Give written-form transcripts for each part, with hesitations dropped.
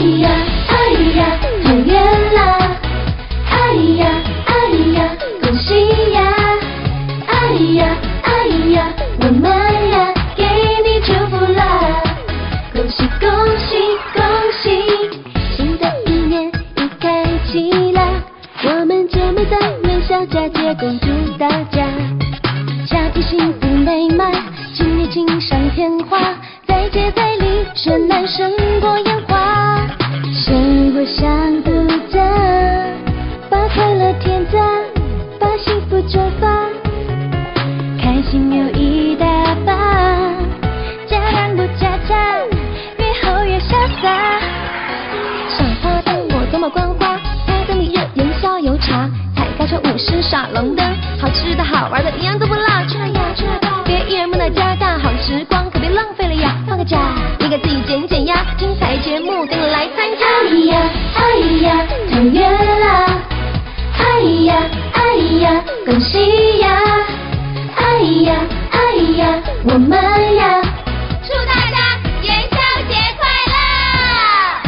呀哎呀，团圆啦！哎呀哎呀，恭喜呀！哎呀哎呀，我们呀给你祝福啦！恭喜恭喜恭喜，新的一年已开启啦！我们节目在元宵佳节恭祝大家，家庭幸福美满，今年锦上添花，再接再厉，绚烂胜过烟花。生活像度假，把快乐添加，把幸福出发，开心有一大把，加量不加价，越喝越潇洒。赏花灯我多么光滑，台灯里热元宵油茶，踩高跷舞狮耍龙灯，好吃的好玩的一样都不落，吃了呀吃了吧，别一人闷到家大好时光，可别浪费了呀，放个假，你给自己减减压，精彩节目跟我来参加。哎呀哎呀，团圆啦！哎呀哎呀，恭喜呀！哎呀哎呀，我们呀， 祝大家元宵节快乐！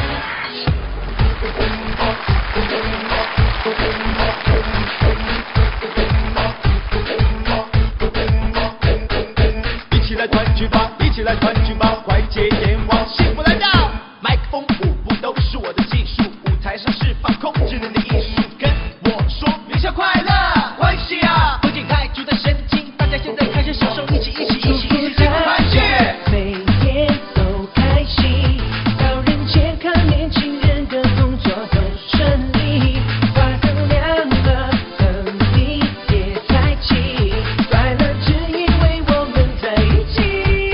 一起来团聚吧，一起来团聚吧，快接烟花，幸福来到！麦克风、舞步都是我的技术，舞台上释放控制你的艺术，跟我说元宵快乐，欢喜啊！风景太聚在神经，大家现在开始享受，一起幸福团聚， 每天都开心，老人健康，年轻人的工作都顺利，花灯亮了，灯谜也开启，快乐只因为我们在一起。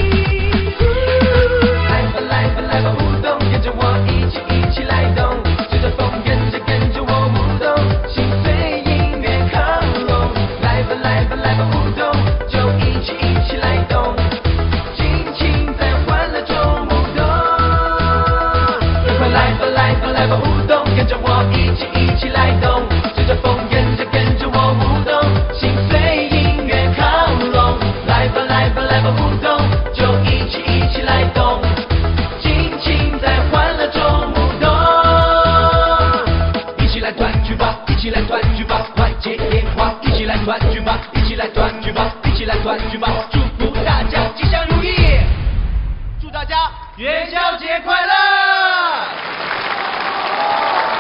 来吧来吧来吧互动，跟着我一起来动，随着风跟着我舞动，心随音乐靠拢。来吧来吧来吧互动，就一起来动，尽情在欢乐中舞动。快来吧来吧来吧互动，跟着我一起来动，随着风跟着我舞动，心随音乐靠拢。来吧来吧来吧互动，就一起来动，尽情在欢乐中舞动。 一起来团聚吧，一起来团聚吧，快接烟花，一起来团聚吧，一起来团聚吧，一起来团聚吧，祝福大家吉祥如意，祝大家元宵节快乐！